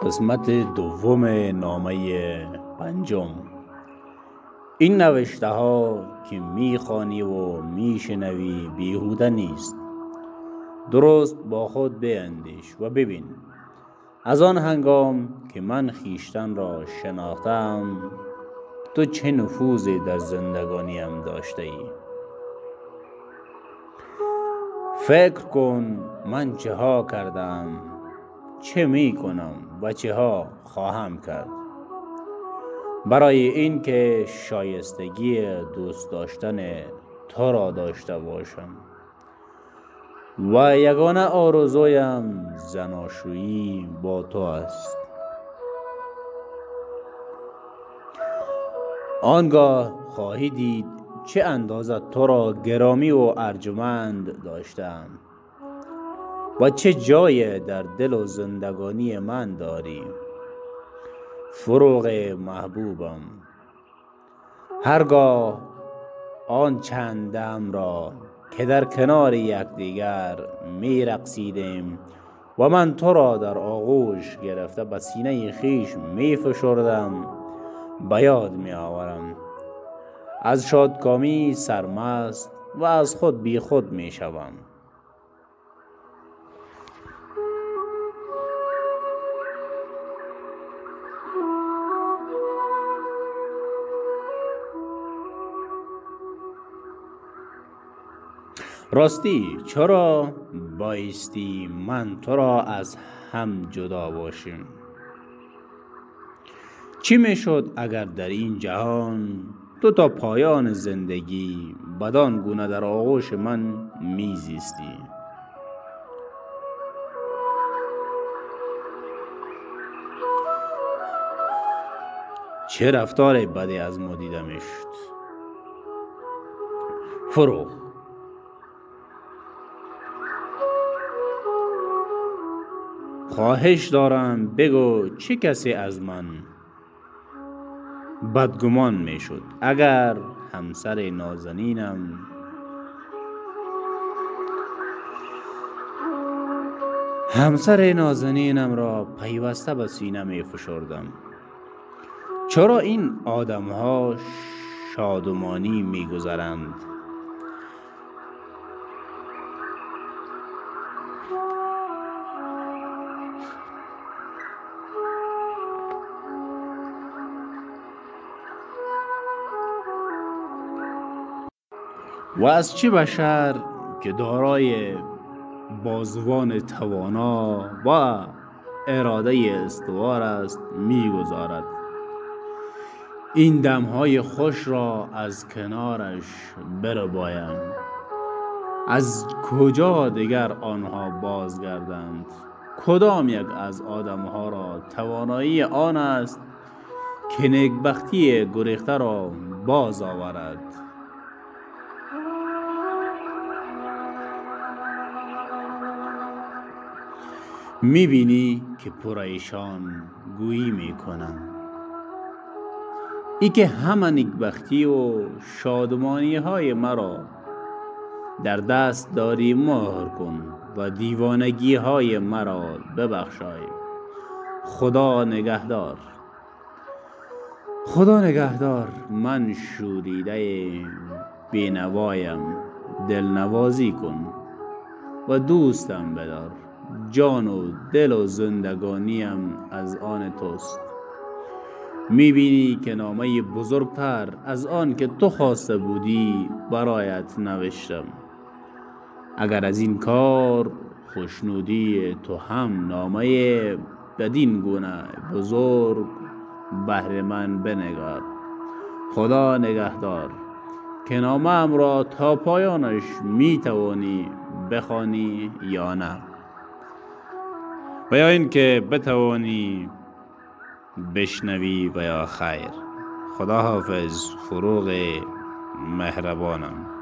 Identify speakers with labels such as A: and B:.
A: قسمت دوم نامه پنجم. این نوشته ها که میخوانی و میشنوی بیهوده نیست. درست با خود بیندیش و ببین از آن هنگام که من خیشتن را شناختم تو چه نفوذی در زندگانیم داشته ای. فکر کن من چه ها کردم، چه می کنم و چه ها خواهم کرد برای این که شایستگی دوست داشتن تو را داشته باشم و یگانه آرزویم زناشویی با تو است. آنگاه خواهی دید چه اندازه تو را گرامی و ارجمند داشتم و چه جای در دل و زندگانی من داری. فروغ محبوبم، هرگاه آن چند دم را که در کنار یکدیگر می رقصیدیم و من تو را در آغوش گرفته به سینه خیش می فشردم به یاد می آورم. از شادکامی سرمست و از خود بی خود می شوم. راستی چرا بایستی من تو را از هم جدا باشیم؟ چی میشد اگر در این جهان تو تا پایان زندگی بدان گونه در آغوش من میزیستی؟ چه رفتار بدی از ما دیده میشد. فروغ، خواهش دارم بگو چه کسی از من بدگمان میشد اگر همسر نازنینم را پیوسته به سینه می فشردم. چرا این آدم ها شادمانی می گذرند؟ و از چه بشر که دارای بازوان توانا و اراده استوار است میگذارد این دمهای خوش را از کنارش بربایم؟ از کجا دیگر آنها بازگردند؟ کدام یک از آدمها را توانایی آن است که نیکبختی گریخته را باز آورد؟ میبینی که پریشان گویی میکنم ای که همه نیکبختی و شادمانی های مرا در دست داری مهر کن و دیوانگی های مرا ببخشای. خدا نگهدار. خدا نگهدار. من شوریده بینوایم. دلنوازی کن و دوستم بدار. جان و دل و زندگانیم از آن توست. میبینی که نامه بزرگتر از آن که تو خواسته بودی برایت نوشتم. اگر از این کار خوشنودی تو هم نامه بدین گونه بزرگ بهر من بنگار. خدا نگهدار. که نامه ام را تا پایانش میتوانی بخوانی یا نه، و یا این که بتوانی بشنوی و یا خیر. خدا حافظ. فروغ مهربانم.